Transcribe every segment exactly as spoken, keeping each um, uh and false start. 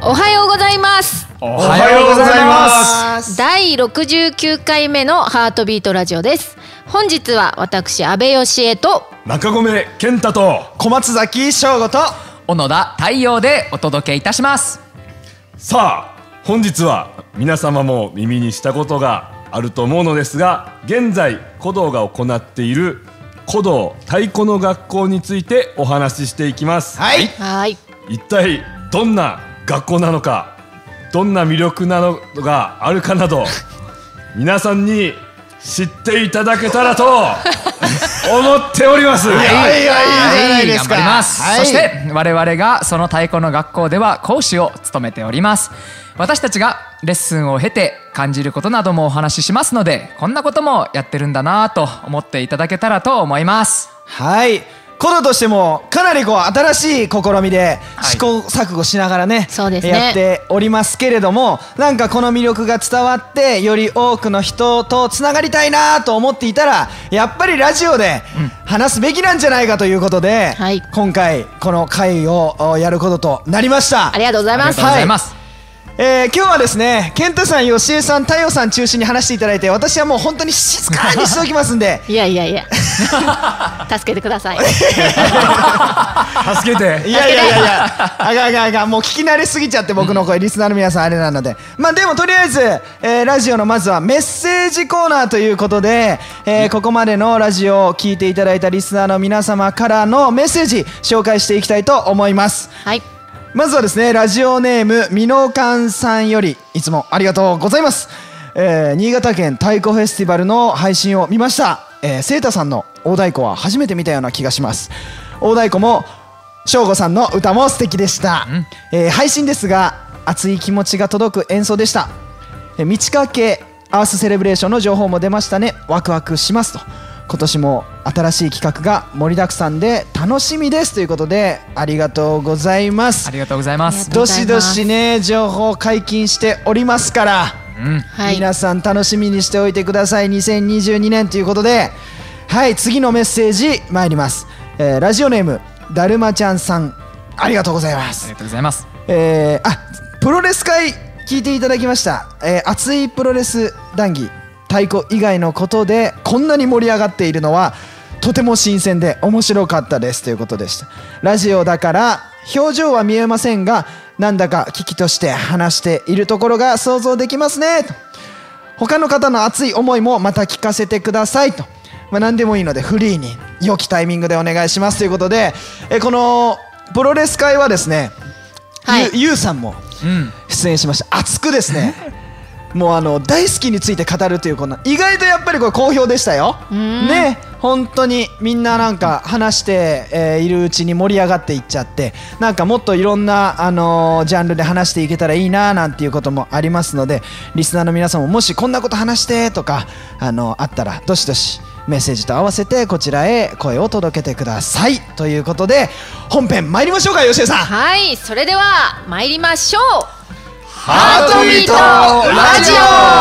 おはようございます。 おはようございます。 だいろくじゅうきゅうかいめのハートビートラジオです。本日は私安倍義恵と中込健太と小松崎翔吾と小野田太陽でお届けいたします。 さあ本日は皆様も耳にしたことがあると思うのですが、現在鼓童が行っている鼓童太鼓の学校についてお話ししていきます。 はい、 はい。 一体どんな学校なのか、どんな魅力なのがあるかなど皆さんに知っていただけたらと思っております。 いやいやいいじゃないですか。 頑張ります、 はい、 そして我々がその太鼓の学校では講師を務めております。私たちがレッスンを経て感じることなどもお話ししますので、こんなこともやってるんだなと思っていただけたらと思います。 はい、鼓童としてもかなりこう新しい試みで試行錯誤しながらね、 そうですね、 やっておりますけれども、なんかこの魅力が伝わってより多くの人とつながりたいなと思っていたら、やっぱりラジオで話すべきなんじゃないかということで、 はい、 今回この会をやることとなりました。 ありがとうございます。 ありがとうございます。 えー、今日はですね、健太さん、吉江さん、太陽さん中心に話していただいて、私はもう本当に静かにしておきますんでいやいやいや助けてください助けて。 いやいやいやいやあがあがあがもう聞き慣れすぎちゃって、僕の声、リスナーの皆さんあれなので、まあでもとりあえず、えー、ラジオのまずはメッセージコーナーということで、えー、ここまでのラジオを聞いていただいたリスナーの皆様からのメッセージ紹介していきたいと思います。 はい。 まずはですね、ラジオネームみのかんさんよりいつもありがとうございます。えー、新潟県太鼓フェスティバルの配信を見ました。えー、セータさんの大太鼓は初めて見たような気がします。大太鼓も翔吾さんの歌も素敵でした。えー、配信ですが熱い気持ちが届く演奏でした。えー、満ち欠けアースセレブレーションの情報も出ましたね。ワクワクしますと。今年も新しい企画が盛りだくさんで楽しみですということで、ありがとうございます。 ありがとうございます。 どしどしね、情報解禁しておりますから、 うん、 はい、 皆さん楽しみにしておいてください。にせんにじゅうにねんということで、はい、次のメッセージ参ります。えー、ラジオネームだるまちゃんさん、ありがとうございます。 ありがとうございます。 えー、あ、プロレス会聞いていただきました。えー、熱いプロレス談義、太鼓以外のことでこんなに盛り上がっているのはとても新鮮で面白かったですということでした。ラジオだから表情は見えませんが、なんだか危機として話しているところが想像できますねと。他の方の熱い思いもまた聞かせてくださいと。まあ、何でもいいのでフリーに良きタイミングでお願いしますということで、えこのプロレス会はですね、 はい、 ゆ, ゆうさんも出演しました。熱くですねもうあの大好きについて語るという、この意外とやっぱりこれ好評でしたよ。ね、本当にみんななんか話して、えー、いるうちに盛り上がっていっちゃって、なんかもっといろんな、あのー、ジャンルで話していけたらいいななんていうこともありますので、リスナーの皆さんももしこんなこと話してとか、あのー、あったらどしどしメッセージと合わせてこちらへ声を届けてくださいということで、本編参りましょうか、吉江さん。 はい、それでは参りましょう。 ハートビートラジオ。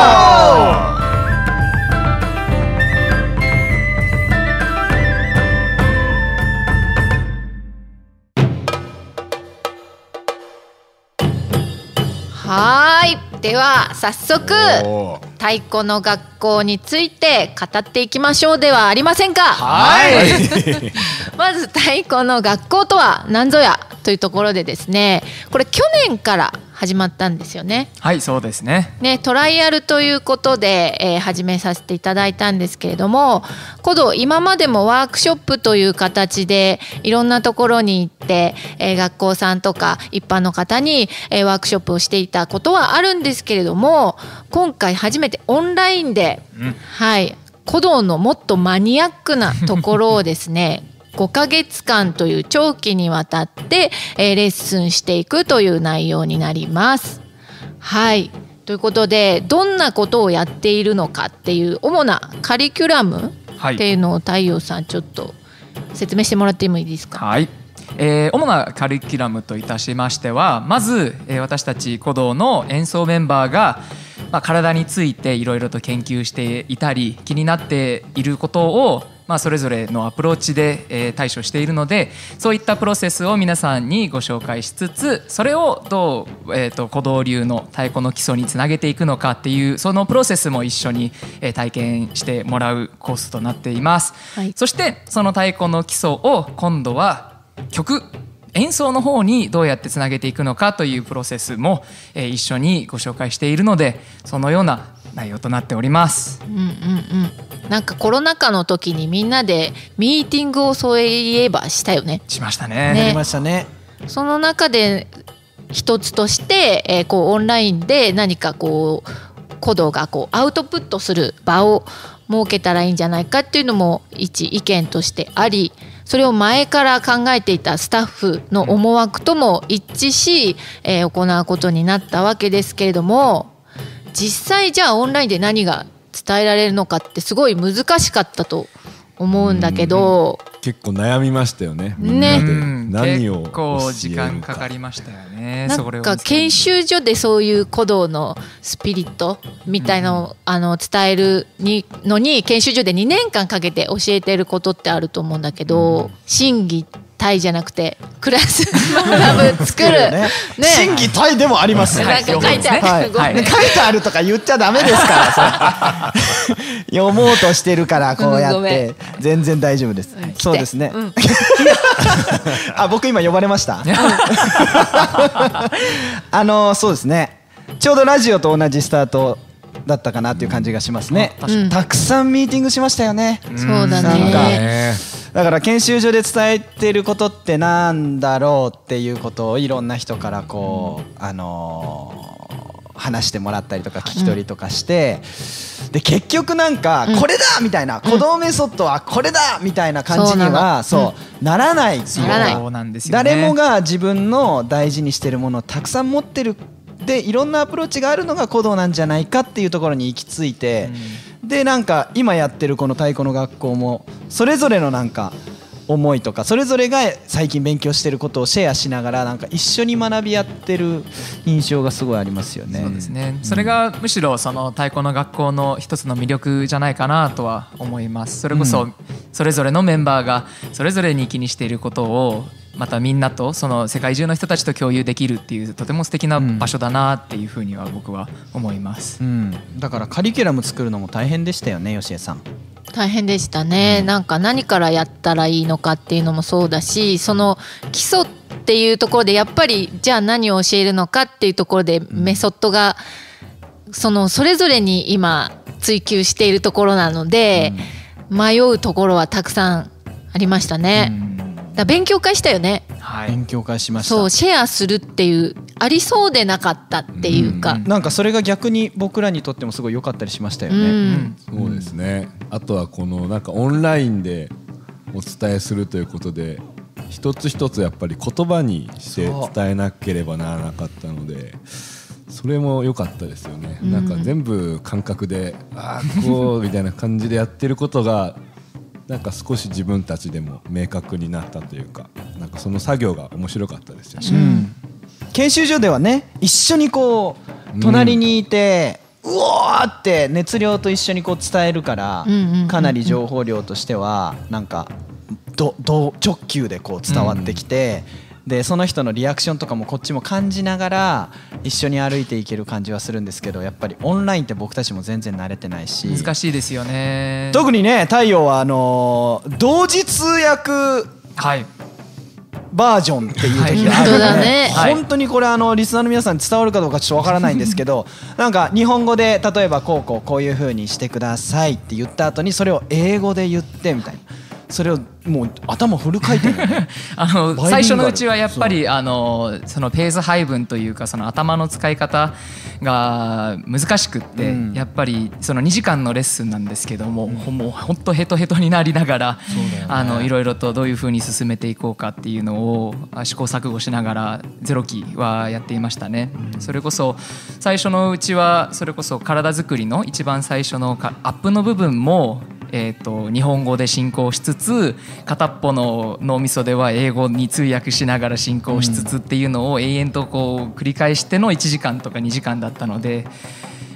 はい、では早速太鼓の学校について語っていきましょうではありませんか。 はいまず太鼓の学校とは何ぞやというところでですね、これ去年から始まったんですよね。 はい、そうですね。 ね、トライアルということで、えー、始めさせていただいたんですけれども、鼓童今までもワークショップという形でいろんなところに行って、えー、学校さんとか一般の方に、えー、ワークショップをしていたことはあるんですけれども、今回初めてオンラインで、うん、はい、鼓童のもっとマニアックなところをですねごかげつかんという長期にわたって、えー、レッスンしていくという内容になります。はい、ということで、どんなことをやっているのかっていう主なカリキュラムっていうのを太陽さんちょっと説明してもらってもいいですか。 はい、えー、主なカリキュラムといたしましては、まず、えー、私たち鼓童の演奏メンバーが、まあ、体についていろいろと研究していたり気になっていることを、ままあ、それぞれのアプローチで、えー、対処しているので、そういったプロセスを皆さんにご紹介しつつ、それをどう、えー、と鼓動流の太鼓の基礎につなげていくのかっていうそのプロセスも一緒に、えー、体験してもらうコースとなっています、はい、そしてその太鼓の基礎を今度は曲演奏の方にどうやってつなげていくのかというプロセスも、えー、一緒にご紹介しているので、そのような内容となっております。 うんうんうん。なんかコロナ禍の時にみんなでミーティングをそういえばしたよね。 しましたね。 ね、やりましたね。 その中で一つとして、えー、こうオンラインで何かこう鼓動がこうアウトプットする場を設けたらいいんじゃないかっていうのも一意見としてあり、それを前から考えていたスタッフの思惑とも一致し、えー、行うことになったわけですけれども、実際じゃあオンラインで何が伝えられるのかってすごい難しかったと思うんだけど、 結構悩みましたよね。 ね、 何を結構時間かかりましたよね。 なんか研修所でそういう鼓動のスピリットみたいなのを、うん、あの伝えるにのに研修所でにねんかんかけて教えてることってあると思うんだけど、うん、審議体じゃなくてクラス学ぶ作るね、 審議体でもありますね。 なんか書いてある、 はいはい、書いてあるとか言っちゃダメですから読もうとしてるからこうやって全然大丈夫です、うん、そうですね、うん、あ、僕今呼ばれましたあのそうですね、ちょうどラジオと同じスタートだったかなっていう感じがしますね、うん、たくさんミーティングしましたよね、 うん、そうだね。 なんかだから研修所で伝えてることってなんだろうっていうことをいろんな人からこう、あのー、話してもらったりとか聞き取りとかして、うん、で結局なんかこれだみたいな、鼓動メソッドはこれだみたいな感じにはそうならないっていうか、誰もが自分の大事にしてるものをたくさん持ってるで、いろんなアプローチがあるのが鼓動なんじゃないかっていうところに行き着いて、うん、でなんか今やってるこの太鼓の学校もそれぞれのなんか思いとかそれぞれが最近勉強してることをシェアしながらなんか一緒に学び合ってる印象がすごいありますよね。 そうですね、うん、それがむしろその太鼓の学校の一つの魅力じゃないかなとは思います。それこそそれぞれのメンバーがそれぞれに気にしていることをまたみんなとその世界中の人たちと共有できるっていうとても素敵な場所だなっていうふうには僕は思います、 うん、だからカリキュラム作るのも大変でしたよね、吉江さん。 大変でしたね、うん、なんか何からやったらいいのかっていうのもそうだし、その基礎っていうところでやっぱりじゃあ何を教えるのかっていうところでメソッドがそのそれぞれに今追求しているところなので、うん、迷うところはたくさんありましたね、うん、だ勉強会したよね、 はい、勉強会しました。 そうシェアするっていうありそうでなかったっていうか、 うん、なんかそれが逆に僕らにとってもすごい良かったりしましたよね、うん、 そうですね。あとはこのなんかオンラインでお伝えするということで一つ一つやっぱり言葉にして伝えなければならなかったので、それも良かったですよね、うん、なんか全部感覚でああこうみたいな感じでやってることがなんか少し自分たちでも明確になったというか、なんかその作業が面白かったですよね、うん、 研修所ではね一緒にこう隣にいて、うん、うおーって熱量と一緒にこう伝えるから、かなり情報量としてはなんかどど直球でこう伝わってきて、うん、でその人のリアクションとかもこっちも感じながら一緒に歩いていける感じはするんですけど、やっぱりオンラインって僕たちも全然慣れてないし難しいですよね。 特にね太陽はあのー、同時通訳、 はいバージョンっていう時があるので、 はいね、 本当にこれあのリスナーの皆さんに伝わるかどうかちょっとわからないんですけどなんか日本語で例えばこうこうこういう風にしてくださいって言った後にそれを英語で言ってみたいな、それをもう頭フル回転で、ね、 あの最初のうちはやっぱりあのそのペース配分というかその頭の使い方が難しくって、うん、やっぱりそのにじかんのレッスンなんですけども、うん、もうほんとヘトヘトになりながら、ね、あのいろいろとどういうふうに進めていこうかっていうのを試行錯誤しながらゼロ期はやっていましたね、うん、それこそ最初のうちはそれこそ体作りの一番最初のアップの部分もえー、と日本語で進行しつつ片っぽの脳みそでは英語に通訳しながら進行しつつっていうのを永遠とこう繰り返してのいちじかんとかにじかんだったので、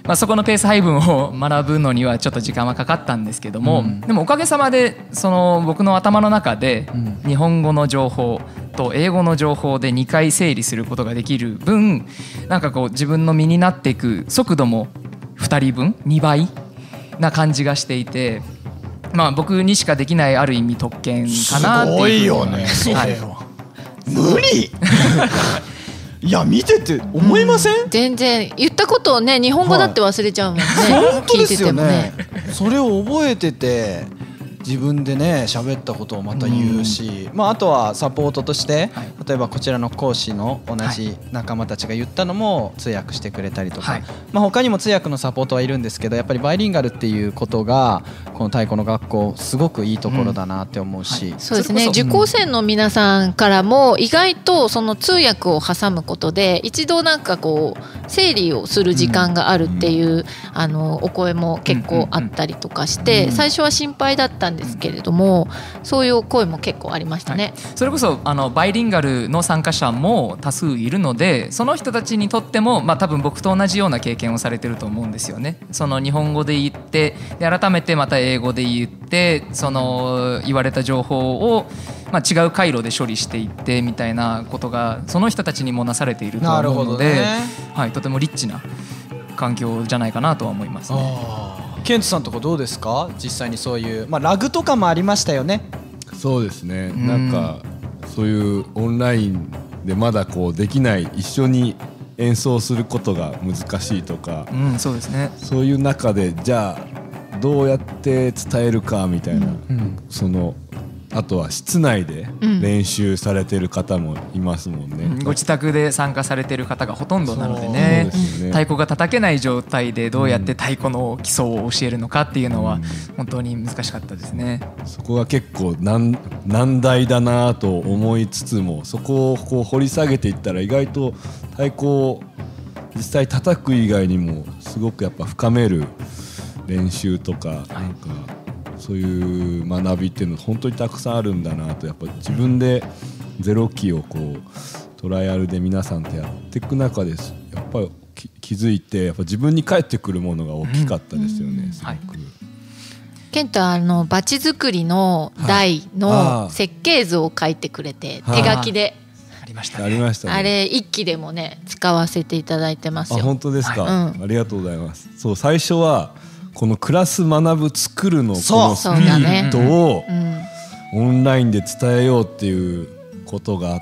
まあ、そこのペース配分を学ぶのにはちょっと時間はかかったんですけども、うん、でもおかげさまでその僕の頭の中で日本語の情報と英語の情報でにかい整理することができる分、なんかこう自分の身になっていく速度もふたりぶんにばいな感じがしていて、まあ、僕にしかできないある意味特権かなっていう。 すごいよねそれは、はい、無理いや見てて思いません、 うん、全然言ったことをね日本語だって忘れちゃうもんね、 はい、本当ですよね。 聞いててもねそれを覚えてて自分でね喋ったことをまた言うし、うん、まあ、あとはサポートとして、はい、例えばこちらの講師の同じ仲間たちが言ったのも通訳してくれたりとか、はい、まあ、他にも通訳のサポートはいるんですけど、やっぱりバイリンガルっていうことがこの太鼓の学校すごくいいところだなって思うし、うん、はい、 そうですね、受講生の皆さんからも意外とその通訳を挟むことで一度なんかこう整理をする時間があるっていう、うん、あのお声も結構あったりとかして、うん、最初は心配だったんですけれども、そういう声も結構ありましたね、はい、 それこそあのバイリンガルの参加者も多数いるので、その人たちにとっても、まあ、多分僕と同じような経験をされてると思うんですよね。その日本語で言ってで改めてまた英語で言ってその言われた情報を、まあ、違う回路で処理していってみたいなことがその人たちにもなされていると思うので、ね、はい、とてもリッチな環境じゃないかなとは思いますね。 ケントさんとこどうですか、実際にそういう、まあ、ラグとかもありましたよね。 そうですね、うん、なんかそういうオンラインでまだこうできない、一緒に演奏することが難しいとか、 うん、そうですね、 そういう中でじゃあどうやって伝えるかみたいな、うんうん、そのあとは室内で練習されてる方もいますもんね、 うん、ご自宅で参加されてる方がほとんどなのでね、ね、太鼓が叩けない状態でどうやって太鼓の基礎を教えるのかっていうのは本当に難しかったですね、 うん、そこが結構 難, 難題だなと思いつつも、そこをこう掘り下げていったら意外と太鼓を実際叩く以外にもすごくやっぱ深める練習とか、なんかそういう学びっていうの本当にたくさんあるんだなと、やっぱ自分でゼロ期をこうトライアルで皆さんとやっていく中でやっぱり気づいて、やっぱ自分に返ってくるものが大きかったですよね、うん、すごく、はい、 ケントはあのバチ作りの台の設計図を書いてくれて、手書きでありましたね、 ありましたね、 あれ一期でもね使わせていただいてますよ。 あ、本当ですか、 はい、 うん、ありがとうございます。そう、最初はこのクラス学ぶ作るのこのスピリットをオンラインで伝えようっていうことがあって、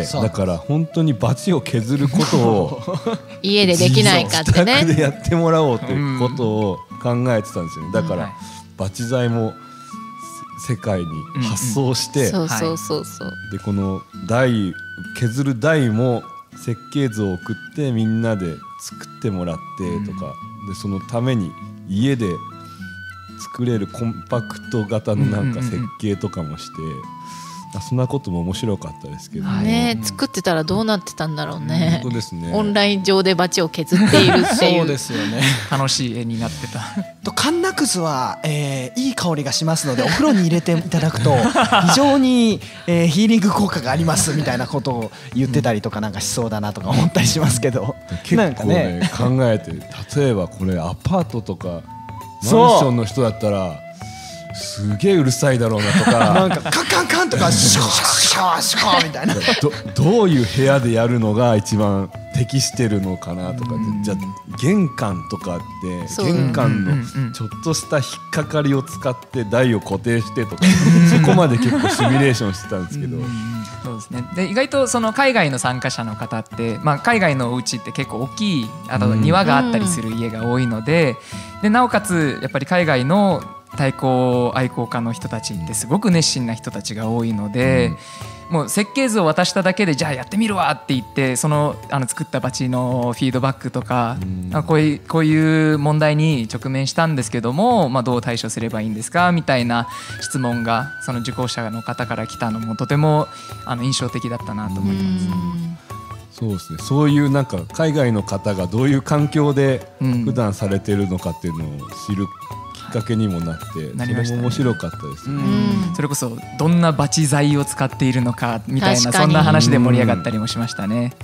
だから本当にバチを削ることを家でできないかってね、 自宅でやってもらおうということを考えてたんですよね。だからバチ材も世界に発送して、 そうそうそうそう、 でこの台削る台も設計図を送ってみんなで作ってもらってとか、でそのために家で作れるコンパクト型のなんか設計とかもして、うんうんうん、そんなことも面白かったですけどね。 ね、作ってたらどうなってたんだろうね。 本当ですね。 オンライン上でバチを削っているっていう。 そうですよね。 楽しい絵になってた。 とカンナクズは、えー、いい香りがしますのでお風呂に入れていただくと非常に、えー、ヒーリング効果がありますみたいなことを言ってたりとかなんかしそうだなとか思ったりしますけど、 結構ね、ね考えて、例えばこれアパートとかマンションの人だったらすげえうるさいだろうなとかなんかカンカンカンとかシュワシュワシュワみたいなど, どういう部屋でやるのが一番適してるのかなとか、じゃあ玄関とかって玄関のちょっとした引っかかりを使って台を固定してとかそこまで結構シミュレーションしてたんですけど、 そうですね。で意外とその海外の参加者の方って、まあ、海外のお家って結構大きい、あと庭があったりする家が多いので、でなおかつやっぱり海外の太鼓愛好家の人たちってすごく熱心な人たちが多いので、うん、もう設計図を渡しただけでじゃあやってみるわって言って、そのあの作ったバチのフィードバックとか、うん、こういう、こういう問題に直面したんですけども、まあ、どう対処すればいいんですかみたいな質問がその受講者の方から来たのもとてもあの印象的だったなと思います。 そうですね、そういうなんか海外の方がどういう環境で普段されてるのかっていうのを知るきっかけにもなって、それも面白かったですね。 それこそどんなバチ材を使っているのかみたいな、そんな話で盛り上がったりもしましたね。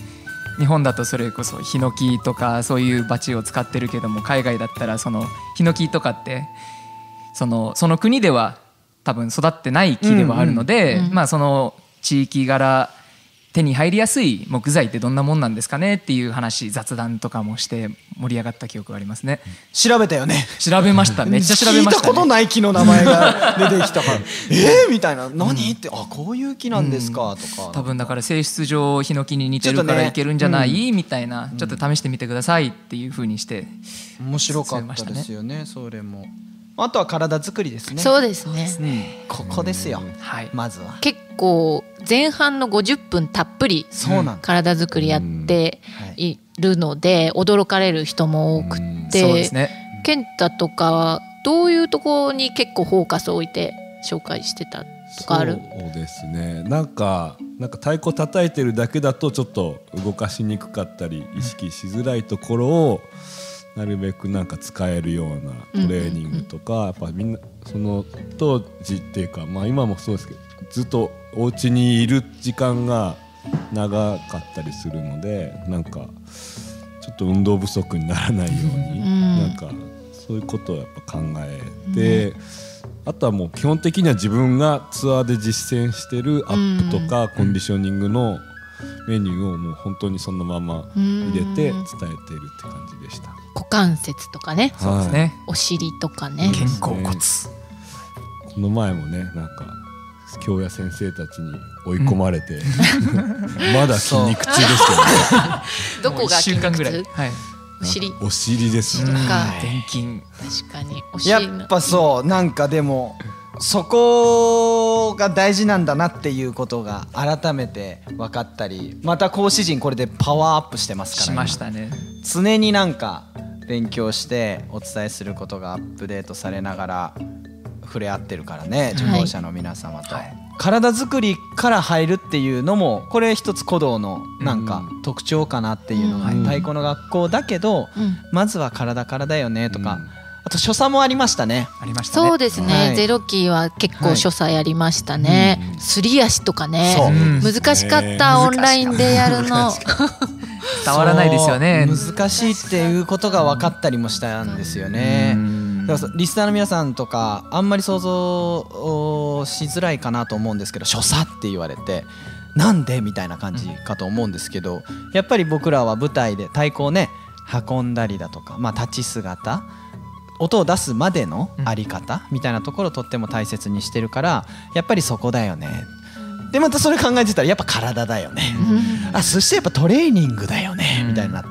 日本だとそれこそヒノキとかそういうバチを使ってるけども、海外だったらそのヒノキとかってそのその国では多分育ってない木ではあるので、 うんうんまあその地域柄手に入りやすい木材ってどんなもんなんですかねっていう話、雑談とかもして盛り上がった記憶がありますね。 調べたよね。 調べました。めっちゃ調べました、ね、 聞いたことない木の名前が出てきたからえーみたいな、何って、あこういう木なんですかとか、 多分だから性質上ヒノキに似てるからいけるんじゃない、ね、みたいな、ちょっと試してみてくださいっていう風にして面白かったですよね。それもあとは体作りですね。 そうですね、 うん、ここですよ、 はい、 まずは結構前半のごじゅっぷんたっぷり体作りやっているので驚かれる人も多くて、 そうですね。 健太とかはどういうところに結構フォーカスを置いて紹介してたとかある？ そうですね、なんかなんか太鼓叩いてるだけだとちょっと動かしにくかったり意識しづらいところをなるべくなんか使えるようなトレーニングとか、やっぱみんなその当時っていうか、まあ今もそうですけどずっとお家にいる時間が長かったりするので、なんかちょっと運動不足にならないように、なんかそういうことをやっぱ考えて、あとはもう基本的には自分がツアーで実践してるアップとかコンディショニングのメニューをもう本当にそのまま入れて伝えているって感じでした。 股関節とかね、 そうですね、 お尻とかね、 肩甲骨、 この前もね、なんか京谷先生たちに追い込まれて、うん、まだ筋肉痛ですけど、 どこが筋肉痛？はい、お尻、 お尻ですね。 臀筋、 確かにお尻のやっぱそう、なんかでもそこが大事なんだなっていうことが改めて分かったり、また講師陣これでパワーアップしてますから、 しましたね。 常になんか勉強してお伝えすることがアップデートされながら触れ合ってるからね、受講者の皆様と、はい、体作りから入るっていうのもこれ一つ鼓動のなんか特徴かなっていうのが、うん、太鼓の学校だけど、うん、まずは体からだよねとか、うん、あと所作もありましたね。 ありましたね。 そうですね、はい、ゼロ期は結構所作やりましたね、はい、すり足とかね、難しかった、オンラインでやるの伝わらないですよね。 難しいっていうことが分かったりもしたんですよね。だからリスナーの皆さんとかあんまり想像しづらいかなと思うんですけど、所作って言われてなんでみたいな感じかと思うんですけど、やっぱり僕らは舞台で太鼓をね運んだりだとか、まあ、立ち姿、音を出すまでのあり方みたいなところをとっても大切にしてるから、やっぱりそこだよね。でまたそれ考えてたらやっぱ体だよね、あそしてやっぱトレーニングだよねみたいになって、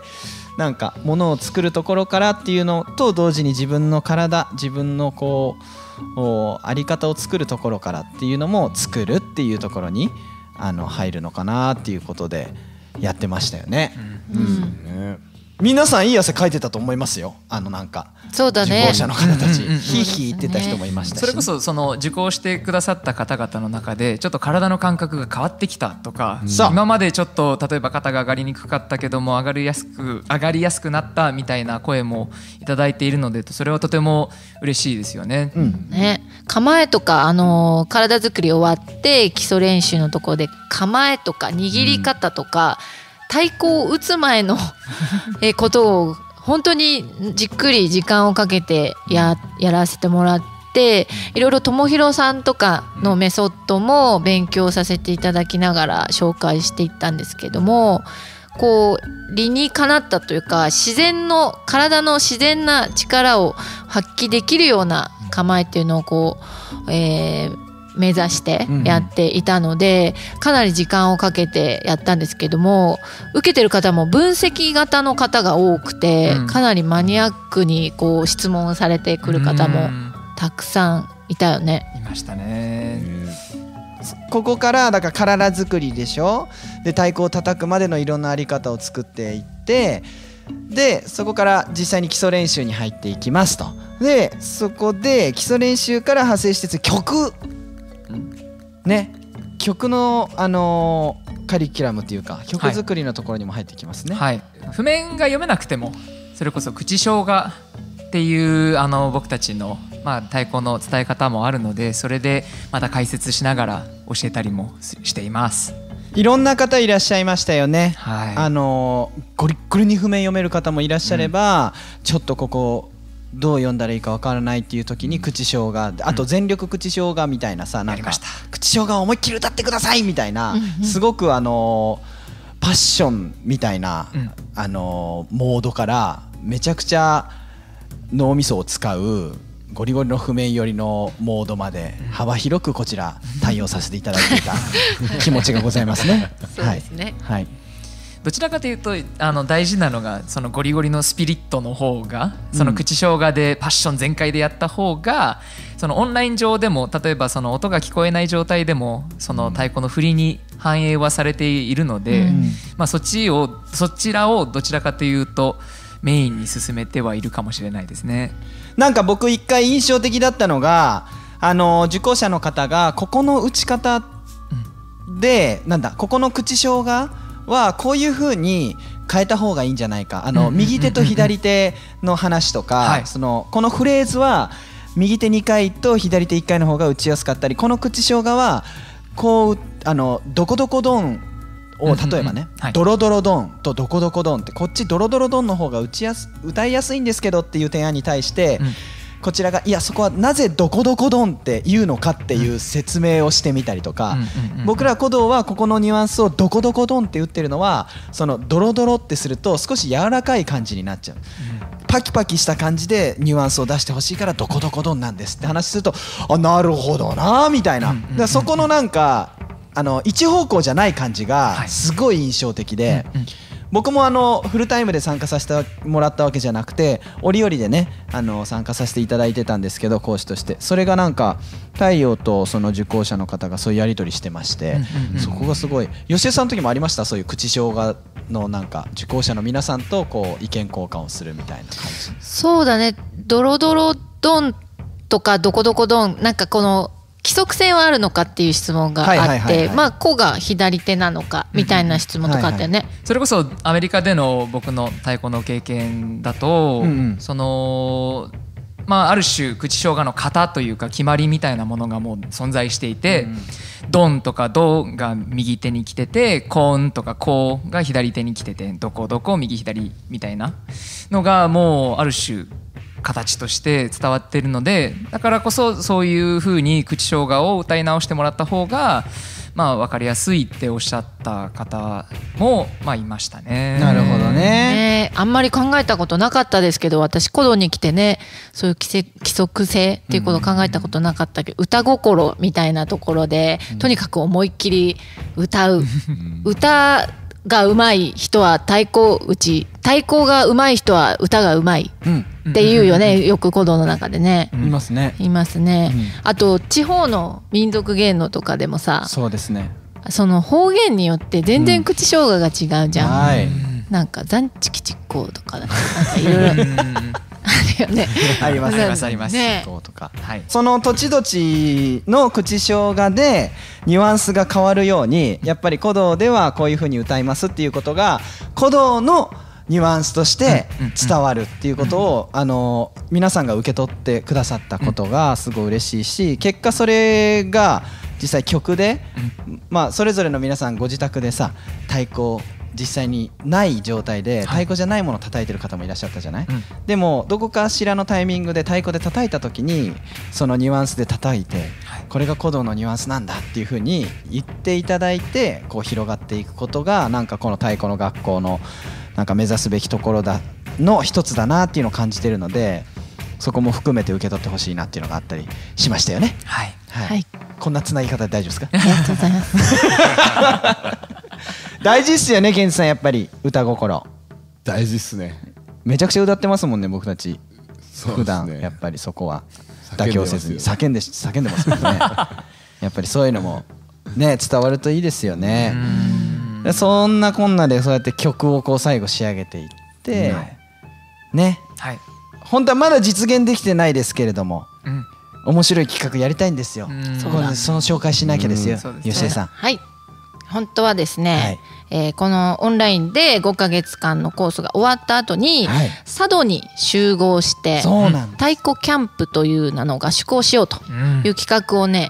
なんか物を作るところからっていうのと同時に自分の体、自分のこうあり方を作るところからっていうのも作るっていうところにあの入るのかなっていうことでやってましたよね。うんうん皆さんいい汗かいてたと思いますよ。あのなんかそうだね、 受講者の方たちヒーヒー言ってた人もいましたし、 それこそその受講してくださった方々の中でちょっと体の感覚が変わってきたとか、今までちょっと例えば肩が上がりにくかったけども上がりやすく上がりやすくなったみたいな声もいただいているので、それはとても嬉しいですよね。 うん、 ね、構えとか、あのー、体作り終わって基礎練習のところで構えとか握り方とか、うん、太鼓を打つ前のえことを本当にじっくり時間をかけて や, やらせてもらって、いろいろ友広さんとかのメソッドも勉強させていただきながら紹介していったんですけども、こう理にかなったというか、自然の体の自然な力を発揮できるような構えっていうのをこう、えー目指してやっていたので、かなり時間をかけてやったんですけども、受けてる方も分析型の方が多くて、かなりマニアックにこう質問されてくる方もたくさんいたよね。 いましたね。 ここからだから体作りでしょ。で太鼓を叩くまでのいろんなあり方を作っていって、でそこから実際に基礎練習に入っていきますと。でそこで基礎練習から派生して曲ね、曲の、あのー、カリキュラムというか曲作りのところにも入ってきますね、 はいはい、譜面が読めなくてもそれこそ口唱画っていうあの僕たちの、まあ、太鼓の伝え方もあるので、それでまた解説しながら教えたりもしています。 いろんな方いらっしゃいましたよね、 はい、 あのゴリッゴリに譜面読める方もいらっしゃれば、うん、ちょっとここどう読んだらいいかわからないっていう時に口唱が、あと全力口唱がみたいなさ、なんか口唱が思いっきり歌ってくださいみたいな、すごくあのパッションみたいな、うん、あのモードからめちゃくちゃ脳みそを使うゴリゴリの譜面寄りのモードまで幅広くこちら対応させていただいていた気持ちがございますね。 そうですね、 はいはい、 どちらかというとあの大事なのがそのゴリゴリのスピリットの方が、その口唱画でパッション全開でやった方が、そのオンライン上でも例えばその音が聞こえない状態でもその太鼓の振りに反映はされているので、うん、まあ、そっちをそちらをどちらかというとメインに進めてはいるかもしれないですね。 なんか僕一回印象的だったのが、あの受講者の方がここの打ち方で、うん、なんだここの口唱画はこういう風に変えた方がいいんじゃないか、あの右手と左手の話とか、そのこのフレーズは右手にかいと左手いっかいの方が打ちやすかったり、この口唱画はこうあのどこどこドンを例えばね、はい、ドロドロドンとドコドコドンって、こっちドロドロドンの方が打ちやす歌いやすいんですけどっていう提案に対して、うん、こちらがいやそこはなぜドコドコドンって言うのかっていう説明をしてみたりとか、僕ら鼓動はここのニュアンスをドコドコドンって打ってるのは、そのドロドロってすると少し柔らかい感じになっちゃう、うん、パキパキした感じでニュアンスを出してほしいからドコドコドンなんですって話すると、あなるほどなみたいな、だからそこのなんかあの一方向じゃない感じがすごい印象的で、はい、僕もあのフルタイムで参加させてもらったわけじゃなくて、折々でねあの参加させていただいてたんですけど、講師として。それがなんか太陽とその受講者の方がそういうやり取りしてまして、そこがすごい。吉江さんの時もありました？そういう口唱画のなんか受講者の皆さんとこう意見交換をするみたいな感じ。 そうだね、ドロドロドンとかドコドコドン、なんかこの規則性はあるのかっていう質問があって、まあ子が左手なのかみたいな質問とかあったよね、うんはいはい、 それこそアメリカでの僕の太鼓の経験だと、うんうん、そのまあある種口唱画の型というか決まりみたいなものがもう存在していて、うん、ドンとかドが右手に来てて、コーンとかコーが左手に来てて、どこどこ右左みたいなのがもうある種形として伝わっているので、だからこそそういう風に口唱画を歌い直してもらった方がまあ分かりやすいっておっしゃった方もまあいましたね。 なるほどね。 ね、あんまり考えたことなかったですけど、私鼓動に来てね、そういう規則性っていうことを考えたことなかったけど、歌心みたいなところでとにかく思いっきり歌う歌が上手い人は太鼓打ち、太鼓が上手い人は歌が上手いっていうよね、よく鼓動の中でね、 いますねいますね、うん、あと地方の民族芸能とかでもさ、 そうですね、 その方言によって全然口唱画が違うじゃん、 うん、はい、 なんかザンチキチッコーとかなんかいろいろあるよね。 ありますありますあります、 ね、とか、はい、その土地土地の口唱画でニュアンスが変わるように、やっぱり鼓動ではこういう風に歌いますっていうことが鼓動のニュアンスとして伝わるっていうことを、あの皆さんが受け取ってくださったことがすごい嬉しいし、結果それが実際曲で、まあそれぞれの皆さんご自宅でさ、太鼓実際にない状態で太鼓じゃないものを叩いてる方もいらっしゃったじゃない、はい、でもどこかしらのタイミングで太鼓で叩いた時にそのニュアンスで叩いて、はい、これが鼓動のニュアンスなんだっていう風に言っていただいて、こう広がっていくことがなんかこの太鼓の学校のなんか目指すべきところだの一つだなっていうのを感じてるので、そこも含めて受け取ってほしいなっていうのがあったりしましたよね。 はい、 はいはい、 こんなつなぎ方で大丈夫ですか？ ありがとうございます大事っすよね、ケンチさん、やっぱり歌心大事っすね。 めちゃくちゃ歌ってますもんね、僕たち。 そうですね、 普段やっぱりそこは妥協せずに叫んで叫んでますもんねやっぱりそういうのもね伝わるといいですよね。でそんなこんなでそうやって曲をこう最後仕上げていって、うん、ね、はい、本当はまだ実現できてないですけれども、うん、面白い企画やりたいんですよ。そこでその紹介しなきゃですよ、吉江さん。 はい、本当はですね、はい、えー、このオンラインでごかげつかんのコースが終わった後に、はい、佐渡に集合して太鼓キャンプという名の合宿をしようという企画をね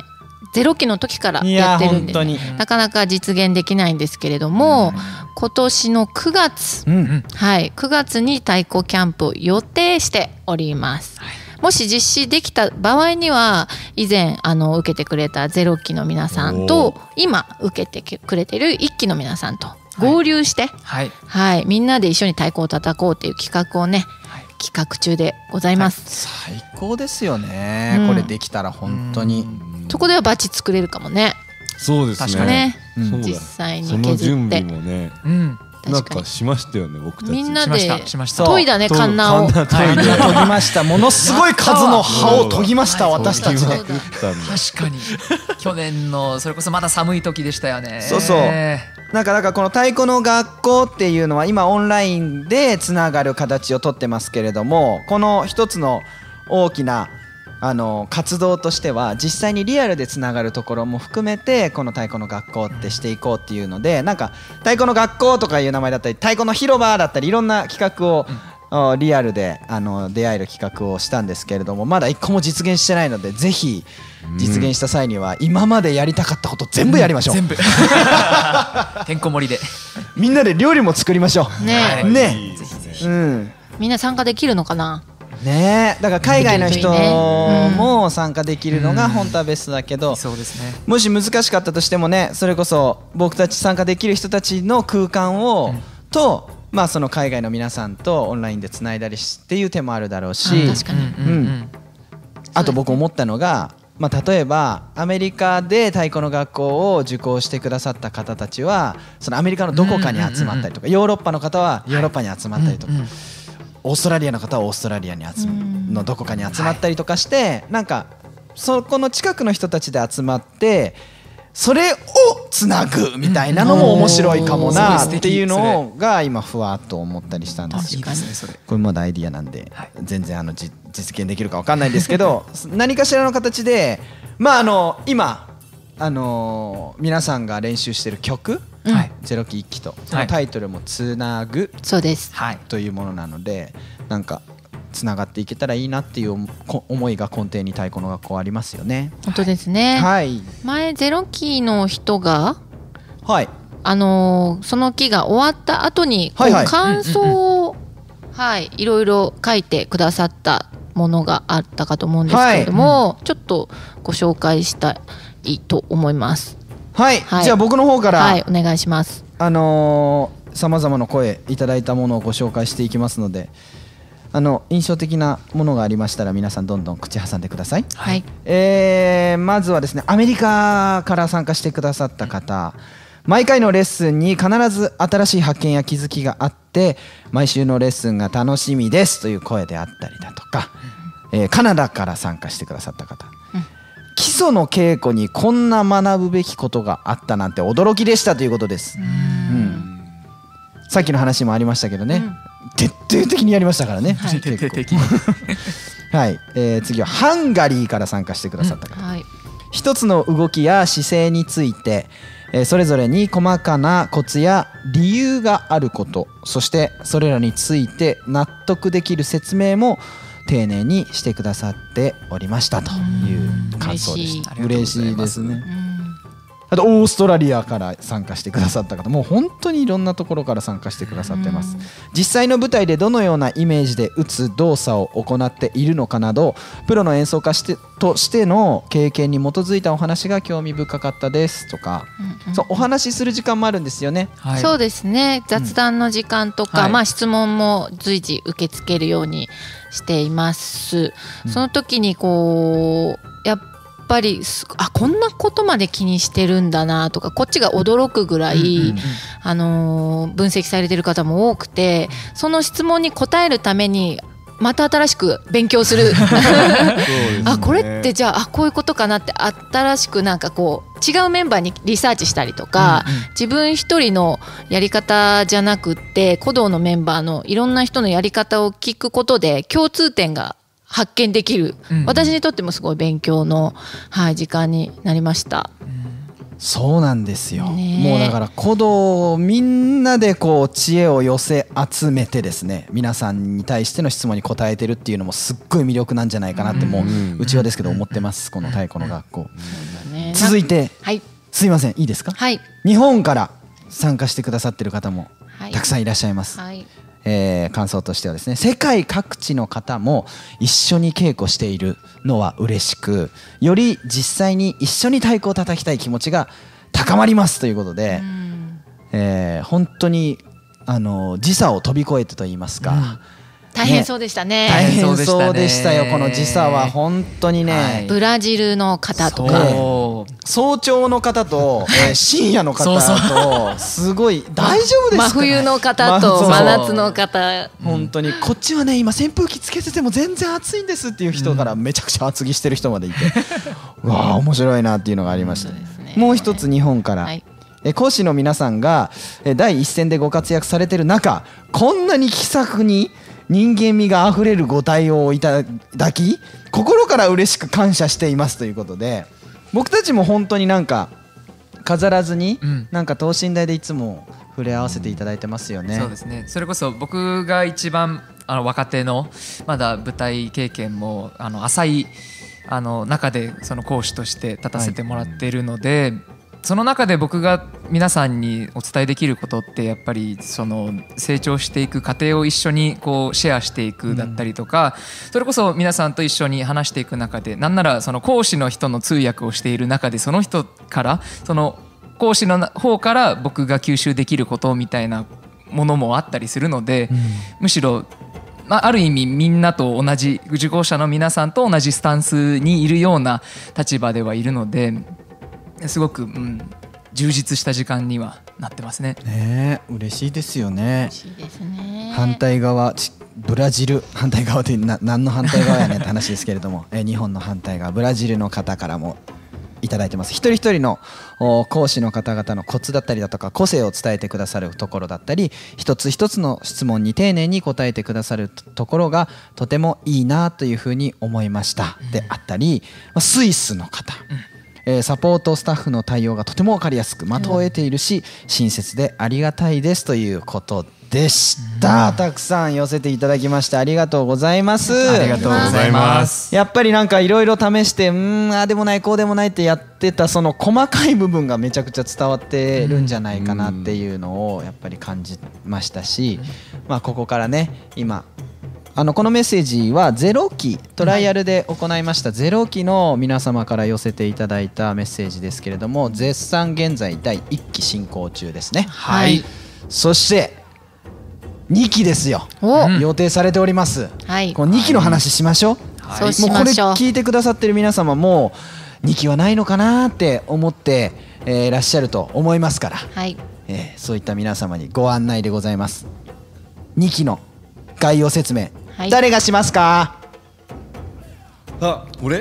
ゼロ期の時からいややってるんで、 本当に、 なかなか実現できないんですけれども、今年のくがつ、 うんはい、くがつに太鼓キャンプを予定しております。もし実施できた場合には、以前あの受けてくれたゼロ期の皆さんと今受けてくれてるいっ期の皆さんと合流して、 はいはい、みんなで一緒に太鼓を叩こうっていう企画をね、企画中でございます。 最高ですよね、 うんこれできたら本当に。 そこではバッチ作れるかもね。 そうです確かねね、 そうだ実際にその削って準備もねうんなん確かにかしましたよね僕たち。 みんなしましでたしました研いだね、カンナを。 カンナ研いで研ぎました。ものすごい数の葉を研ぎました、 はい私たちで。 そうだ作ったんだ確かに去年のそれこそまだ寒い時でしたよね。 そうそうなんかだからこの太鼓の学校っていうのは今オンラインでつながる形をとってますけれども、この一つの大きなあの活動としては実際にリアルでつながるところも含めてこの太鼓の学校ってしていこうっていうので、なんか太鼓の学校とかいう名前だったり太鼓の広場だったりいろんな企画を、あリアルであの出会える企画をしたんですけれども、まだ一個も実現してないので、ぜひ実現した際には今までやりたかったこと全部やりましょう。 全部てんこ盛りでみんなで料理も作りましょう。 ねいいねですねうんみんな参加できるのかな。 ねえ、だから海外の人できるといいねも参加できるのが本当はベストだけど、 そうですね。 もし難しかったとしてもね、それこそ僕たち参加できる人たちの空間を、とまあその海外の皆さんとオンラインでつないだりしっていう手もあるだろうし、 あ確かにうんうんうんあと僕思ったのが、まあ、例えばアメリカで太鼓の学校を受講してくださった方たちはそのアメリカのどこかに集まったりとか、ヨーロッパの方はヨーロッパに集まったりとか、 うんうんオーストラリアの方はオーストラリアに集まのどこかに集まったりとかして、なんかそこの近くの人たちで集まってそれをつなぐみたいなのも面白いかもなっていうのが今ふわっと思ったりしたんですよ。 いいですねそれ。 これまだアイディアなんではい全然あのじ実現できるかわかんないんですけど何かしらの形でまああの今あの皆さんが練習してる曲はいゼロ期いっ期とそのタイトルもつなぐそうです。 はいというものなので、なんかつながっていけたらいいなっていうこ思いが根底に太鼓の学校ありますよね。 本当ですね。 はい前ゼロ期の人がはいあのーその期が終わった後にこうはいはい感想をはいいろいろ書いてくださったものがあったかと思うんですけれども、ちょっとご紹介したいと思います。 はい、 はいじゃあ僕の方から、 はい、お願いします。 あのさまざまな声いただいたものをご紹介していきますので、あの印象的なものがありましたら皆さんどんどん口挟んでください。 はい。 えーまずはですね、アメリカから参加してくださった方、毎回のレッスンに必ず新しい発見や気づきがあって毎週のレッスンが楽しみですという声であったりだとか、えーカナダから参加してくださった方、基礎の稽古にこんな学ぶべきことがあったなんて驚きでしたということです。うんさっきの話もありましたけどね、徹底的にやりましたからね、 徹底結構的にはい、えー次はハンガリーから参加してくださった方、 はい。 一つの動きや姿勢について、えーそれぞれに細かなコツや理由があること、そしてそれらについて納得できる説明も丁寧にしてくださっておりましたという感想でした。 嬉嬉しいしいですね。 うんあとオーストラリアから参加してくださった方もう本当にいろんなところから参加してくださってます。実際の舞台でどのようなイメージで打つ動作を行っているのかなど、プロの演奏家してとしての経験に基づいたお話が興味深かったですとか、そうお話しする時間もあるんですよね。 はいそうですね、雑談の時間とか、 はいまあ、質問も随時受け付けるようにしています。その時にこうやっぱりすあこんなことまで気にしてるんだなとか、こっちが驚くぐらい、あのー分析されてる方も多くて、その質問に答えるためにまた新しく勉強するあこれってじゃああこういうことかなって新しくなんかこう違うメンバーにリサーチしたりとか、自分一人のやり方じゃなくって鼓動のメンバーのいろんな人のやり方を聞くことで共通点が発見できる、 うん私にとってもすごい勉強の、はい、時間になりました。 そうなんですよ、 ねえもうだから鼓動をみんなでこう知恵を寄せ集めてですね、皆さんに対しての質問に答えてるっていうのもすっごい魅力なんじゃないかなってもううちはですけど思ってます、この太鼓の学校。 ね続いて、 はい、 すいませんいいですか。 はい、 日本から参加してくださってる方もはいたくさんいらっしゃいます。 はい、 えー感想としてはですね、世界各地の方も一緒に稽古しているのは嬉しく、より実際に一緒に太鼓を叩きたい気持ちが高まりますということで、 うんえー本当にあの時差を飛び越えてと言いますか、 うん大変そうでしたね。 大変そうでそうでししたたよ。この時差は本当にね、 はいブラジルの方とかそう早朝の方と、えー深夜の方そうそうとすごい大丈夫ですか。 真冬の方まとそう真夏の方、 本当にこっちはね今扇風機つけてても全然暑いんですっていう人からめちゃくちゃ厚着してる人までいて、うわあ面白いなっていうのがありました。 そうですねもう一つ日本から、 はいえ講師の皆さんがえ第一線でご活躍されてる中、こんなに気さくに人間味があふれるご対応をいただき心から嬉しく感謝していますということで、僕たちも本当になんか飾らずに、 うんなんか等身大でいつも触れ合わせていただいてますよね。 そうですね。それこそ僕が一番あの若手のまだ舞台経験もあの浅いあの中でその講師として立たせてもらっているので、その中で僕が皆さんにお伝えできることってやっぱりその成長していく過程を一緒にこうシェアしていくだったりとか、それこそ皆さんと一緒に話していく中で、なんならその講師の人の通訳をしている中でその人からその講師の方から僕が吸収できることみたいなものもあったりするので、むしろまあ、ある意味みんなと同じ受講者の皆さんと同じスタンスにいるような立場ではいるので、すごく、うん、充実した時間にはなってますね。 ねえ嬉しいですよね。 嬉しいですね。 反対側ちブラジル反対側ってな何の反対側やねんって話ですけれども、え日本の反対側ブラジルの方からもいただいてます。一人一人のお講師の方々のコツだったりだとか個性を伝えてくださるところだったり、一つ一つの質問に丁寧に答えてくださるところがとてもいいなというふうに思いましたであったり、まあスイスの方、えーサポートスタッフの対応がとても分かりやすく的を得ているし親切でありがたいですということでした。たくさん寄せていただきましてありがとうございます。 ありがとうございます。 やっぱりなんかいろいろ試してうーんああでもないこうでもないってやってたその細かい部分がめちゃくちゃ伝わってるんじゃないかなっていうのをやっぱり感じましたし、まあここからね今あのこのメッセージはゼロ期トライアルで行いましたゼロ期の皆様から寄せていただいたメッセージですけれども、絶賛現在だいいっき進行中ですね。 はい。 そしてにきですよ。 お、 うん予定されております。 はい。 このにきの話しましょう。 そうもうこれしましょう。 聞いてくださってる皆様もにきはないのかなって思ってえーいらっしゃると思いますから、 はい。 えーそういった皆様にご案内でございます。にきの概要説明、 はい誰がしますか？ あ、俺？ え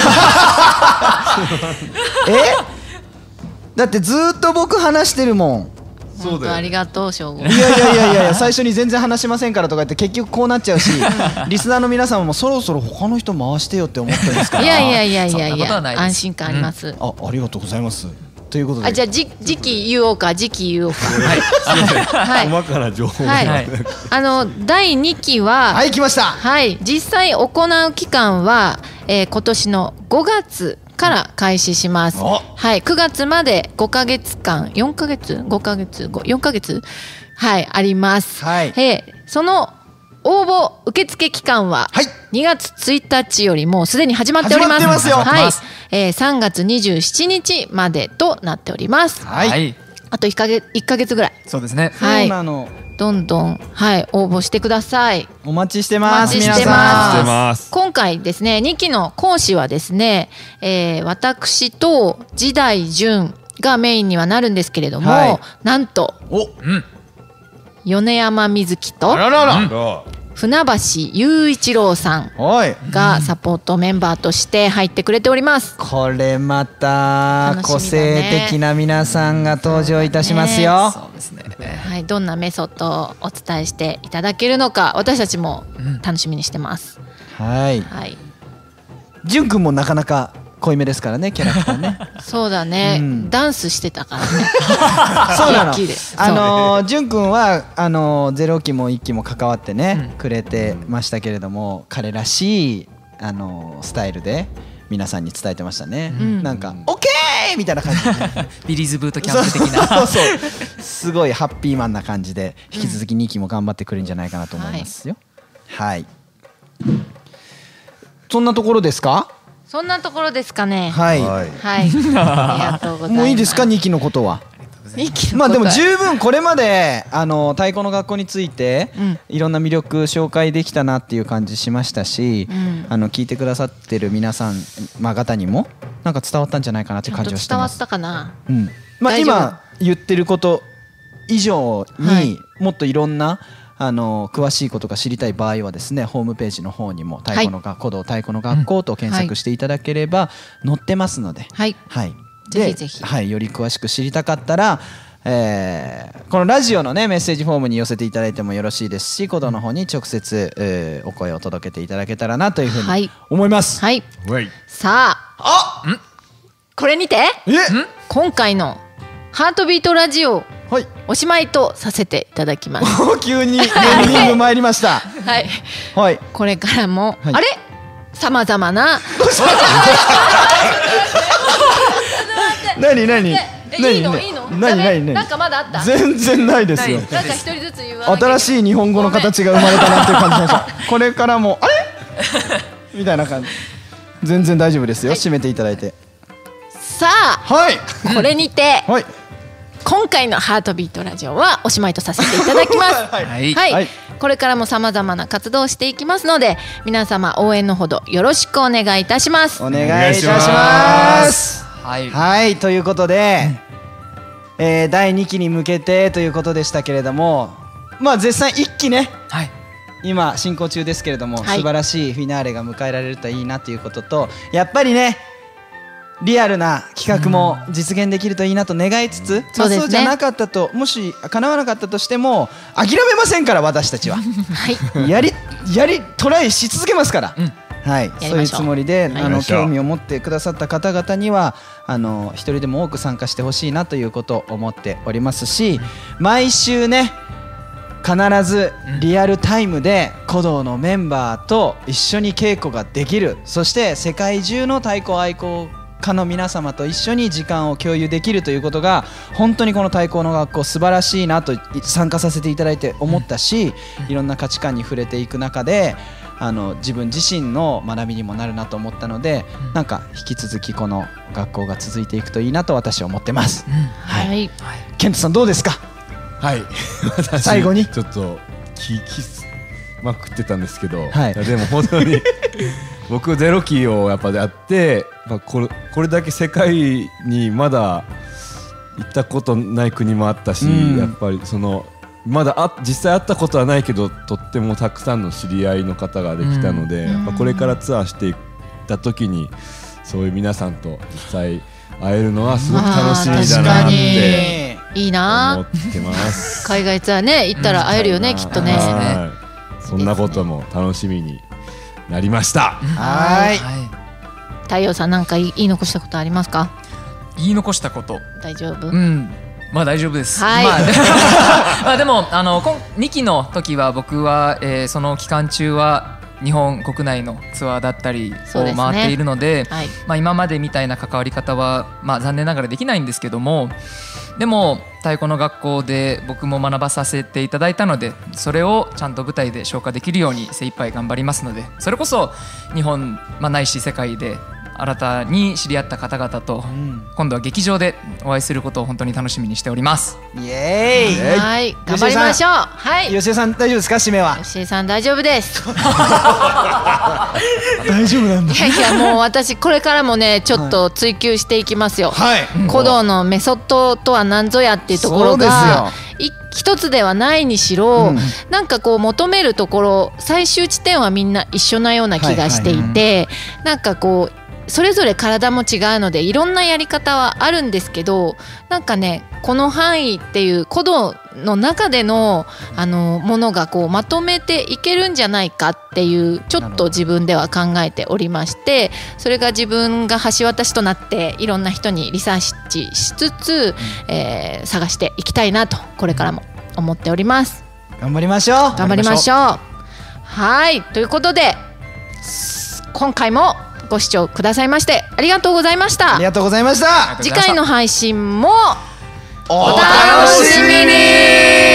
だってずーっと僕話してるもん。 そうだよ本当ありがとう翔吾。 いやいやいやいやいや最初に全然話しませんからとか言って結局こうなっちゃうしリスナーの皆様もそろそろ他の人回してよって思ってるんですから。 いやいやいやいやそんないことはやないです安心感あります。 あありがとうございますということであじゃあじ時期言おうか時期言おうか。 はい。 はい。 細かな情報が。 はいはいあのだいにきははい来ました。 はい、実際行う期間は、えー今年のごがつから開始します。 おはい、くがつまでごかげつかん、よんかげつ、ごかげつ、ごよんかげつ、はいあります。 はいえーその応募受付期間ははいにがつついたちよりもうすでに始まっております。 始まってますよはい、えーさんがつにじゅうしちにちまでとなっております。 はい、 はい、 あといっかげつ、いっかげつぐらい。 そうですね。 はいそうなのどんどんはい応募してください。 お待ちしてますお待ち皆してますさん。 してます。 今回ですねにきの講師はですね、えー私と時代淳がメインにはなるんですけれども、 はいなんとおうん。 米山瑞希とあららら、 うんあ船橋雄一郎さんはいがサポートメンバーとして入ってくれております。 これまた楽しみだね個性的な皆さんが登場いたしますよ。 そうですね。 はい、どんなメソッドをお伝えしていただけるのか私たちも楽しみにしてます。 はいはい、 じゅんくんもなかなか濃いめですからねキャラクターね。 そうだね、 うんダンスしてたからね。 そうなの一気であのーじゅんくんはあのーゼロきもいっきも関わってね、くれてましたけれども彼らしいあのースタイルで皆さんに伝えてましたね、 んなんか「オッケーみたいな感じでビリーズブートキャンプ的なそうそうそうすごいハッピーマンな感じで引き続きにきも頑張ってくるんじゃないかなと思いますよ、はい、そんなところですか？ そんなところですかね。 はい、 はいはい、ありがとうございます。 もういいですか、にきのことは。 にきのことまあでも十分これまであの太鼓の学校について、うん、いろんな魅力紹介できたなっていう感じしましたし、うん、あの聞いてくださってる皆さん、まあ、方にもなんか伝わったんじゃないかなっていう感じはしてます。 伝わったかな、 うんまあ、今言ってること以上に、はい、もっといろんなあの詳しいことが知りたい場合はですね、ホームページの方にも太鼓の学校、はい、太鼓の学校と検索していただければ載ってますので、はいはい、 ぜひぜひ、 はい、より詳しく知りたかったら、えー、このラジオのねメッセージフォームに寄せていただいてもよろしいですし、鼓動の方に直接、えー、お声を届けていただけたらなというふうに思います。 はい、はい、さあ、あんこれにて今回のハートビートラジオ、はい、おしまいとさせていただきます。 急にエンディング参りました。 はい、はい、これからも、はい、あれさまざまな何何いいのいいの何何なんかまだあった？ 全然ないですよ。 なんか一人ずつ言わなきゃ。 新しい日本語の形が生まれたなっていう感じでした。これからもあれみたいな感じ。全然大丈夫ですよ、はい、締めていただいて。 さあ、はい、これにて、はい、今回のハートビートラジオはおしまいとさせていただきます。はい、はいはい、これからもさまざまな活動をしていきますので、皆様応援のほどよろしくお願いいたします。 お願いいたします。はい、はい、ということで、えー、だいにきに向けてということでしたけれども、まあ絶賛いっきね、はい、今進行中ですけれども、はい、素晴らしいフィナーレが迎えられるといいなということと、やっぱりねリアルな企画も実現できるといいなと願いつつ、まあ、そうじゃなかったと、もし叶わなかったとしても諦めませんから、私たちは、はい、やりやりトライし続けますから、うん、はい、そういうつもりで、はい、あの興味を持ってくださった方々にはあの一人でも多く参加してほしいなということを思っておりますし、毎週ね必ずリアルタイムで鼓動のメンバーと一緒に稽古ができる、そして世界中の太鼓愛好家の皆様と一緒に時間を共有できるということが、本当にこの太鼓の学校素晴らしいなと参加させていただいて思ったし、いろんな価値観に触れていく中であの自分自身の学びにもなるなと思ったので、なんか引き続きこの学校が続いていくといいなと私は思ってます。うん、はい、はい、ケントさんどうですか？ はい、 最後にちょっと聞きまくってたんですけど、はい、でも本当に僕ゼロ期をやっぱやって、まあ、これ、これだけ世界にまだ行ったことない国もあったし、うん、やっぱりそのまだあ実際会ったことはないけどとってもたくさんの知り合いの方ができたので、うん、やっぱこれからツアーしていった時にそういう皆さんと実際会えるのはすごく楽しみだなっていいな思ってます。 海外ツアーね行ったら会えるよね、うん、きっとね。 そんなことも楽しみになりました。 はい。 太陽さんなんか言い残したことありますか？ 言い残したこと。 大丈夫？ うん。まあ大丈夫です。 はい。 まあ、まあでもあのにきの時は僕は、えー、その期間中は日本国内のツアーだったりを回っているので、はい、まあ今までみたいな関わり方はまあ残念ながらできないんですけども、でも太鼓の学校で僕も学ばさせていただいたので、それをちゃんと舞台で消化できるように精一杯頑張りますので、それこそ日本、まあ、ないし世界で新たに知り合った方々と今度は劇場でお会いすることを本当に楽しみにしております。 イエーイ、 はい、頑張りましょう。はい、 吉江さん大丈夫ですか？締めは。 吉江さん大丈夫です。 大丈夫なんだ。 いやいや、もう私これからもねちょっと追求していきますよ。はい、鼓動のメソッドとは何ぞやっていうところが一つではないにしろ、うん、なんかこう求めるところ最終地点はみんな一緒なような気がしていて、はいはい、なんかこうそれぞれ体も違うのでいろんなやり方はあるんですけど、なんかねこの範囲っていう鼓動の中でのあのものがこうまとめていけるんじゃないかっていうちょっと自分では考えておりまして、それが自分が橋渡しとなっていろんな人にリサーチしつつ、うんえー、探していきたいなとこれからも思っております。 頑張りましょう。 頑張りましょう。はい、ということで今回もご視聴くださいましてありがとうございましたありがとうございました。 次回の配信もおお楽しみに。